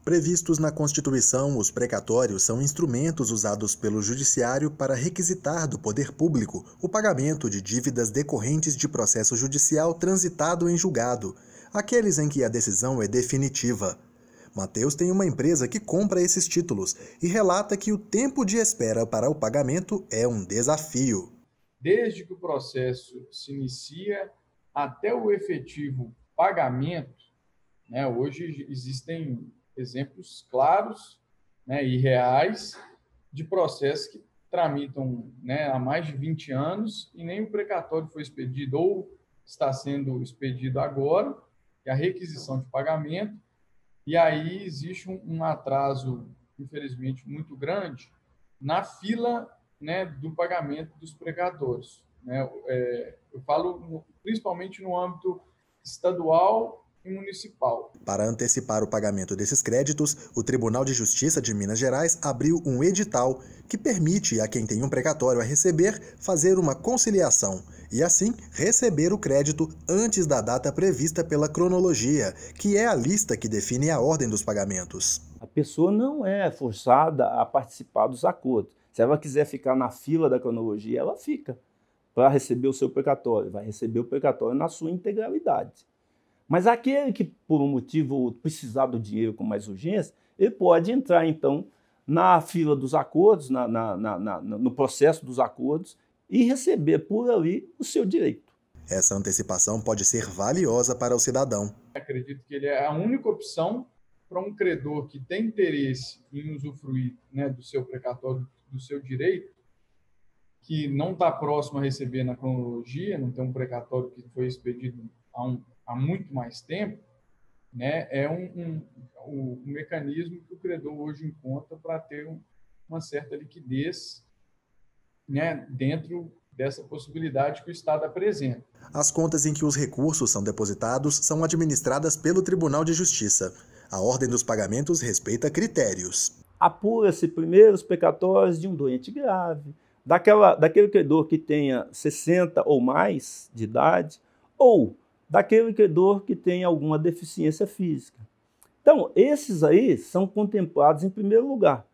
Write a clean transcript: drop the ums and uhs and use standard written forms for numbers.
Previstos na Constituição, os precatórios são instrumentos usados pelo Judiciário para requisitar do poder público o pagamento de dívidas decorrentes de processo judicial transitado em julgado, aqueles em que a decisão é definitiva. Matheus tem uma empresa que compra esses títulos e relata que o tempo de espera para o pagamento é um desafio. Desde que o processo se inicia até o efetivo pagamento, hoje existem exemplos claros, e reais de processos que tramitam, há mais de 20 anos e nem o precatório foi expedido ou está sendo expedido agora, que é a requisição de pagamento, e aí existe um atraso, infelizmente, muito grande na fila, do pagamento dos precatórios. Eu falo principalmente no âmbito estadual e municipal. Para antecipar o pagamento desses créditos, o Tribunal de Justiça de Minas Gerais abriu um edital que permite a quem tem um precatório a receber fazer uma conciliação e, assim, receber o crédito antes da data prevista pela cronologia, que é a lista que define a ordem dos pagamentos. A pessoa não é forçada a participar dos acordos. Se ela quiser ficar na fila da cronologia, ela fica para receber o seu precatório. Vai receber o precatório na sua integralidade. Mas aquele que, por um motivo, precisar do dinheiro com mais urgência, ele pode entrar, então, na fila dos acordos, no processo dos acordos, e receber por ali o seu direito. Essa antecipação pode ser valiosa para o cidadão. Acredito que ele é a única opção para um credor que tem interesse em usufruir, do seu precatório, do seu direito, que não está próximo a receber na cronologia, não tem um precatório que foi expedido há muito mais tempo, é um mecanismo que o credor hoje encontra para ter uma certa liquidez, dentro dessa possibilidade que o Estado apresenta. As contas em que os recursos são depositados são administradas pelo Tribunal de Justiça. A ordem dos pagamentos respeita critérios. Apura-se primeiro os precatórios de um doente grave, daquele credor que tenha 60 ou mais de idade, ou daquele credor que tem alguma deficiência física. Então, esses aí são contemplados em primeiro lugar.